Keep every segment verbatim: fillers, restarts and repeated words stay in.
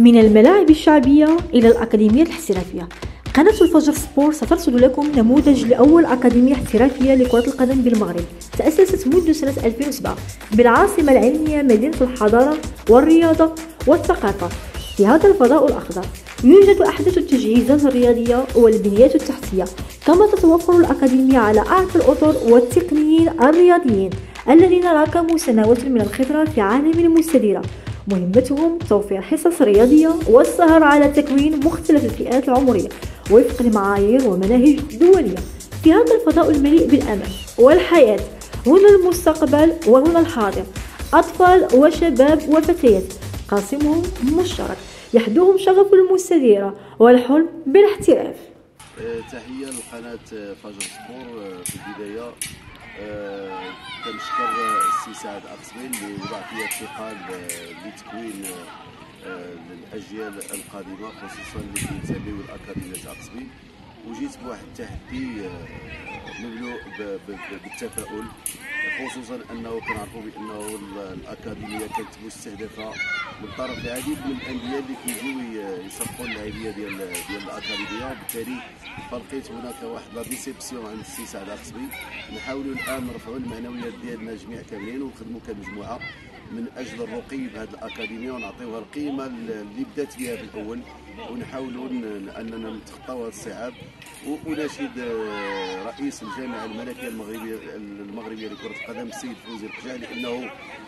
من الملاعب الشعبية إلى الأكاديمية الاحترافية، قناة الفجر سبور سترصد لكم نموذج لأول أكاديمية احترافية لكرة القدم بالمغرب. تأسست منذ سنة ألفين وسبعة بالعاصمة العلمية مدينة الحضارة والرياضة والثقافة. في هذا الفضاء الأخضر يوجد أحدث التجهيزات الرياضية والبنيات التحتية، كما تتوفر الأكاديمية على أعلى الأطر والتقنيين الرياضيين الذين راكموا سنوات من الخبرة في عالم المستديرة. مهمتهم توفير حصص رياضية والسهر على تكوين مختلف الفئات العمرية وفق المعايير ومناهج دولية. في هذا الفضاء المليء بالأمل والحياة، هنا المستقبل وهنا الحاضر، أطفال وشباب وفتيات قاسمهم مشترك يحدوهم شغف المستديرة والحلم بالاحتراف. تحية لقناة فجر سبور. في البداية أه كنشكر السي سعد أقسمين اللي وضع فيها الثقل لتكوين أه الأجيال القادمة، خصوصا اللي كينتميو لأكاديمية أقسمين. وجيت بواحد التحدي مملوء بالتفاؤل، خصوصا انه كنعرفوا بانه الاكاديميه كانت مستهدفه من طرف العديد من الانديه اللي كيجيو يصفقوا اللاعبيه ديال ديال الاكاديميه، وبالتالي فلقيت هناك واحد لا ديسيبسيون عند السي سعد أقسمين. نحاولوا الان نرفعوا المعنويات ديالنا جميع كاملين ونخدموا كمجموعه من اجل الرقي بهذه الاكاديميه ونعطيوها القيمه اللي بدات بها في الاول، ونحاولوا اننا نتخطاو هذا الصعاب. واناشد رئيس الجامعه الملكيه المغربيه المغربيه لكره القدم السيد فوزي القجع، لانه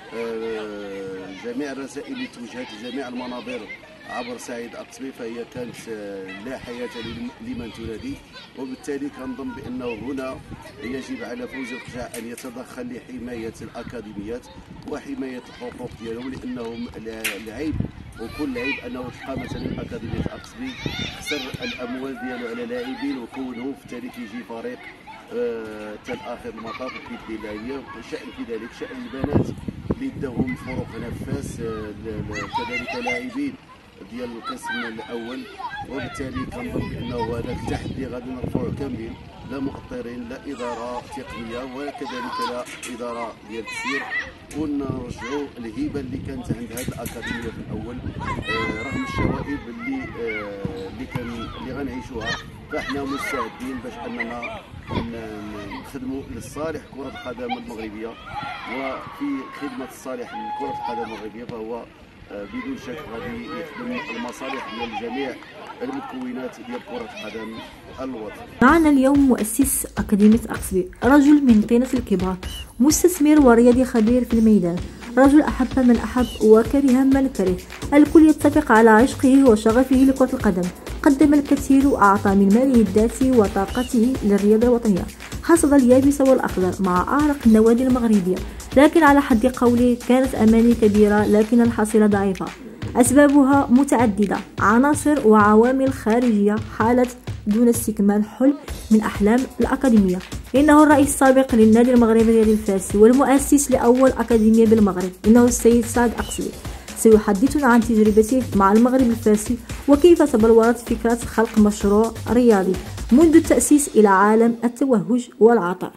جميع الرسائل اللي توجهت لجميع المنابر عبر سعيد أقسمي فهي كانت لا حياة لمن تنادي، وبالتالي كنظن بأنه هنا يجب على فوزي القجع أن يتدخل لحماية الأكاديميات وحماية الحقوق ديالهم، لأنهم العيب وكل عيب أنه تلقى مثلا أكاديمية أقسمي خسر الأموال ديالو على لاعبين وكونه في التالي كيجي فريق حتى آه آخر المطاف وكيدي لاعبين. شأن كذلك شأن البنات اللي داهم فروق نفاس آه كذلك لاعبين ديال القسم الاول، وبالتالي كنظن بانه هذا التحدي غادي نرفعوه كاملين، لا مؤطرين لا اداره تقنيه وكذلك لا اداره ديال التسيير، ونرجعوا الهبه اللي كانت عند هذه الاكاديميه في الاول آه رغم الشوائب اللي آه اللي كان اللي غنعيشوها. فاحنا مستعدين باش اننا نخدموا لصالح كره القدم المغربيه، وفي خدمه الصالح لكره القدم المغربيه فهو بدون شك غادي يخدم المصالح ديال جميع المكونات ديال كرة القدم الوطنية. معنا اليوم مؤسس أكاديمية أقسمي، رجل من طينة الكبار، مستثمر ورياضي خبير في الميدان، رجل أحب من أحب وكره من كره، الكل يتفق على عشقه وشغفه لكرة القدم. قدم الكثير وأعطى من ماله الذاتي وطاقته للرياضة الوطنية، حصد اليابس والأخضر مع أعرق النوادي المغربية، لكن على حد قوله كانت أماني كبيرة لكن الحصيلة ضعيفة. أسبابها متعددة، عناصر وعوامل خارجية حالت دون استكمال حلم من أحلام الأكاديمية. إنه الرئيس السابق للنادي المغربي الرياضي الفاسي والمؤسس لأول أكاديمية بالمغرب، إنه السيد سعد أقسمي، سيحدثنا عن تجربته مع المغرب الفاسي وكيف تبلورت فكرة خلق مشروع رياضي منذ التأسيس إلى عالم التوهج والعطاء.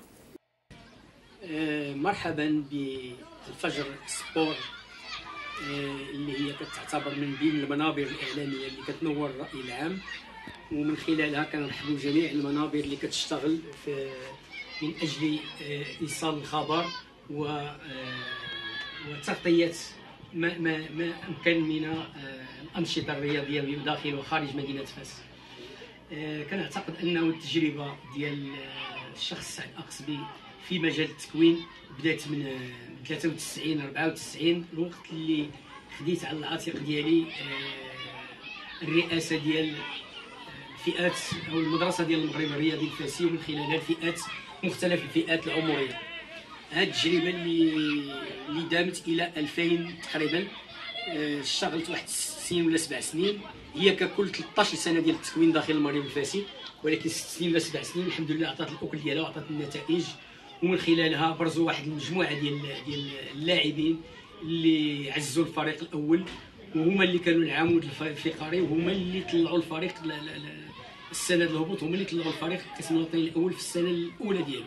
مرحبا بالفجر سبور اللي هي كتعتبر من بين المنابر الإعلامية اللي كتنور الرأي العام، ومن خلالها كنرحبوا جميع المنابر اللي كتشتغل في من أجل إيصال الخبر وتغطية ما ما ما أمكن من الأنشطة الرياضية داخل وخارج مدينة فاس. كنعتقد أنه التجربة ديال الشخص سعد أقسمي في مجال التكوين بدات من ثلاثة وتسعين أربعة وتسعين، الوقت اللي خديت على العاتق ديالي الرئاسه ديال الفئات او المدرسه ديال المغرب الرياضي الفاسي، ومن خلالها الفئات مختلف الفئات العمريه. هذه التجربه اللي اللي دامت الى ألفين تقريبا، اشتغلت واحد ست سنين ولا سبع سنين، هي ككل ثلاثطاش سنه ديال التكوين داخل المغرب الفاسي، ولكن ست سنين ولا سبع سنين الحمد لله عطات الاكل ديالها وعطات النتائج، ومن خلالها برزوا واحد المجموعه ديال ديال اللاعبين اللي عزوا الفريق الاول، وهما اللي كانوا العمود الفقري، وهما اللي طلعوا الفريق السنه الهبوط، هما اللي طلعوا الفريق القسم الوطني الاول في السنه الاولى ديالو.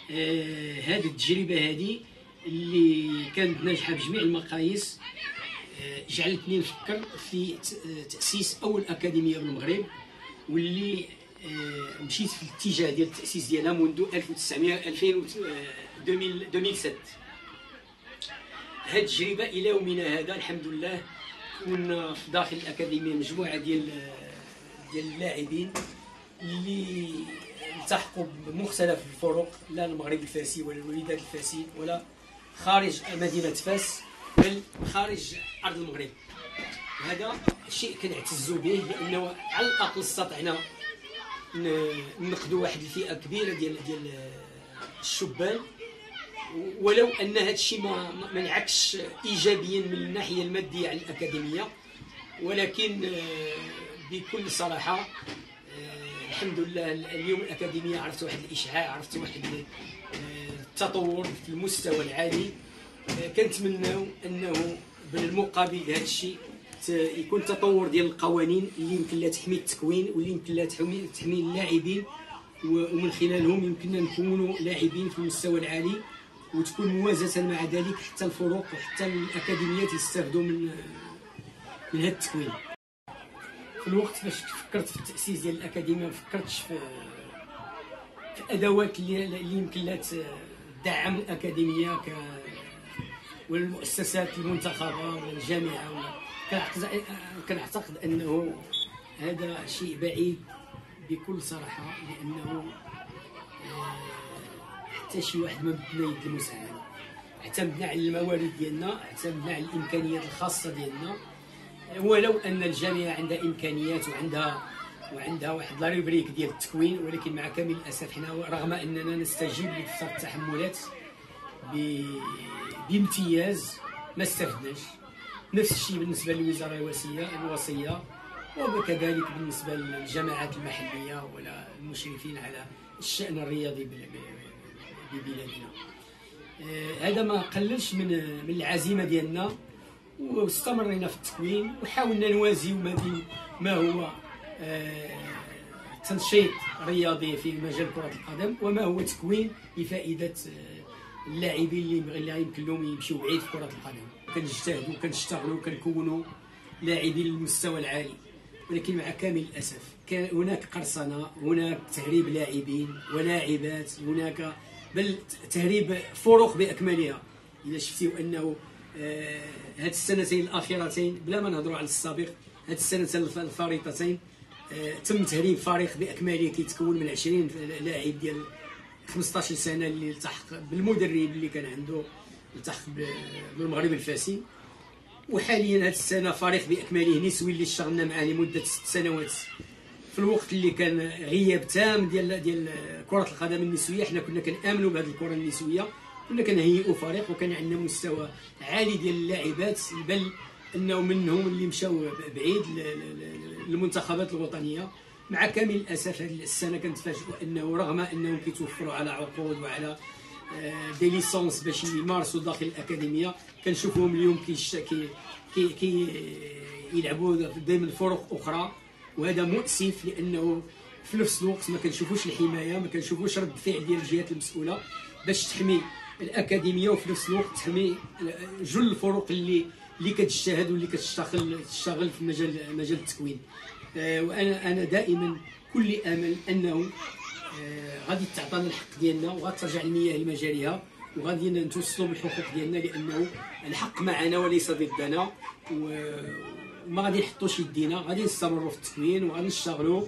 آه هذه التجربه هذه اللي كانت ناجحه بجميع المقاييس جعلتني نفكر في تاسيس اول اكاديميه بالمغرب، واللي مشيت في الاتجاه ديال التاسيس ديالها منذ ألف وتسعمائة ألفين ألفين وسبعة. هذه التجربه الى يومنا هذا الحمد لله كنا في داخل الاكاديميه مجموعه ديال ديال اللاعبين اللي التحقوا بمختلف الفرق، لا المغرب الفاسي ولا الوداد الفاسي ولا خارج مدينه فاس بل خارج ارض المغرب. هذا شيء كنعتزوا به لانه على الاقل استطعنا نقدوا واحد الفئه كبيره ديال ديال الشبان، ولو ان هذا الشيء ما ما انعكسش ايجابيا من الناحيه الماديه على الاكاديميه، ولكن بكل صراحه الحمد لله اليوم الاكاديميه عرفت واحد الاشعاع، عرفت واحد التطور في المستوى العالي. كنتمناو انه بالمقابل لهذا الشيء يكون تطور ديال القوانين اللي يمكن لها تحمي التكوين واللي يمكن لها تحمي تحمي اللاعبين، ومن خلالهم يمكننا نكونوا لاعبين في المستوى العالي، وتكون موازاه مع ذلك حتى الفرق وحتى الاكاديميات يستافدوا من من هذا التكوين. في الوقت فاش فكرت في التاسيس ديال الاكاديميه ما فكرتش في في الادوات اللي اللي يمكن لها تدعم الاكاديميه ك والمؤسسات المنتخبه ولا الجامعه ولا كنعتقد انه هذا شيء بعيد بكل صراحه، لانه حتى شي واحد ما بدنا يد المساعده. اعتمدنا على الموارد ديالنا، اعتمدنا على الامكانيات الخاصه ديالنا، ولو ان الجامعه عندها امكانيات وعندها وعندها واحد لا ريبريك ديال التكوين، ولكن مع كامل الاسف حنا رغم اننا نستجيب لدفتر التحملات بامتياز ما استفدناش. نفس الشيء بالنسبه للوزاره الوصيه الوصيه وكذلك بالنسبه للجماعات المحليه ولا المشرفين على الشان الرياضي ببلادنا. هذا ما قللش من من العزيمه ديالنا، واستمرينا في التكوين وحاولنا نوازيو ما بين ما هو تنشيط رياضي في مجال كره القدم وما هو تكوين لفائده اللاعبين اللي يمكن لهم يمشيو بعيد في كره القدم. كنجتهدوا كنشتغلوا كنكونوا لاعبين للمستوى العالي، ولكن مع كامل الاسف كان هناك قرصنه، هناك تهريب لاعبين ولاعبات، هناك بل تهريب فرق باكملها. اذا شفتيو انه آه هذه السنتين الاخيرتين بلا ما نهضروا على السابق، هذه السنتين الفارطتين آه تم تهريب فريق باكمله كيتكون من عشرين لاعب ديال خمسطاش سنه اللي التحق بالمدرب اللي كان عنده التحق بالمغرب الفاسي. وحاليا هذه السنه فريق باكمله نسوي اللي اشتغلنا معاه لمده ست سنوات في الوقت اللي كان غياب تام ديال ديال كره القدم النسويه. حنا كنا كنامنوا بهذه الكره النسويه، كنا كنهيئوا فريق وكان عندنا مستوى عالي ديال اللاعبات، بل انه منهم اللي مشاو بعيد للمنتخبات الوطنيه. مع كامل الاسف هذه السنه كنتفاجئوا انه رغم انهم كيتوفروا على عقود وعلى دي ليسونس باش يمارسوا داخل الاكاديميه، كنشوفوهم اليوم كي كي كي يلعبوا ضمن فرق اخرى، وهذا مؤسف لانه في نفس الوقت ما كنشوفوش الحمايه، ما كنشوفوش رد فعل ديال الجهات المسؤوله باش تحمي الاكاديميه وفي نفس الوقت تحمي جل الفرق اللي اللي كتجتهد واللي كتشتغل تشتغل في مجال مجال التكوين. وانا انا دائما كل امل انه غادي تعطينا الحق ديالنا وغترجع المياه لمجاريها وغادي نتوصلوا بالحقوق ديالنا، لانه الحق معنا وليس ضدنا، وما غادي نحطوش يدينا، غادي نستمروا في التكوين وغادي نشتغلوا،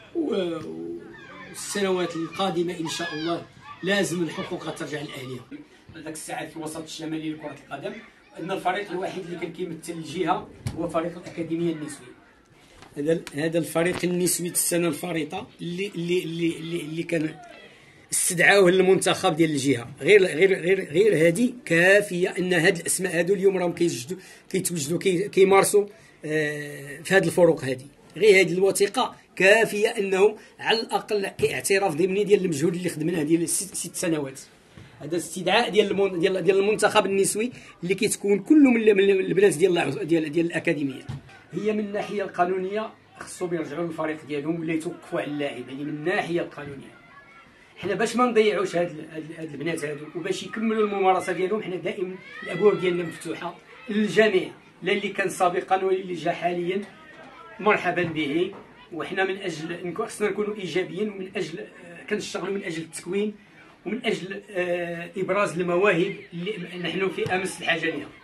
والسنوات القادمه ان شاء الله لازم الحقوق غترجع لاهلها. ذاك الساعات في الوسط الشمالي لكره القدم ان الفريق الوحيد اللي كان كيمثل الجهه هو فريق الاكاديميه النسويه. هذا هذا الفريق النسوي السنه الفارطه اللي اللي اللي اللي, اللي كان استدعاوه للمنتخب ديال الجهه. غير غير غير غير هذه كافيه ان هاد الاسماء هادو اليوم راهم كيتوجدوا كيتوجدوا كيمارسوا في هاد الفروق هذه. غير هذه الوثيقه كافيه انه على الاقل اعتراف ضمني ديال المجهود اللي خدمناه ديال ست, ست سنوات. هذا استدعاء ديال ديال ديال المنتخب النسوي اللي كتكون كله من البنات ديال ديال ديال الاكاديميه. هي من الناحيه القانونيه خصهم يرجعوا للفريق ديالهم ولا يتوقفوا على اللاعب. هذه من الناحيه القانونيه. حنا باش ما نضيعوش هاد هاد البنات هادو وباش يكملوا الممارسه ديالهم، حنا دائما الابواب ديالنا مفتوحه للجميع لا اللي كان سابقا ولا اللي جا حاليا مرحبا به. وحنا من اجل خصنا نكونوا ايجابيين، ومن اجل كنشتغلوا من اجل التكوين ومن اجل ابراز المواهب اللي نحن في امس الحاجه ليها.